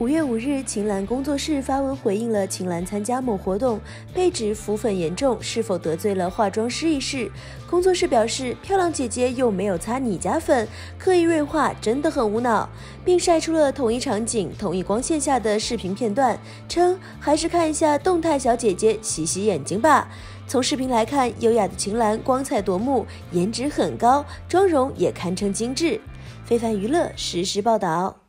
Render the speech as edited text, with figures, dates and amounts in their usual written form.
5月5日，秦岚工作室发文回应了秦岚参加某活动被指浮粉严重，是否得罪了化妆师一事。工作室表示，漂亮姐姐又没有擦你家粉，刻意锐化真的很无脑，并晒出了同一场景、同一光线下的视频片段，称还是看一下动态小姐姐洗洗眼睛吧。从视频来看，优雅的秦岚光彩夺目，颜值很高，妆容也堪称精致。非凡娱乐实时报道。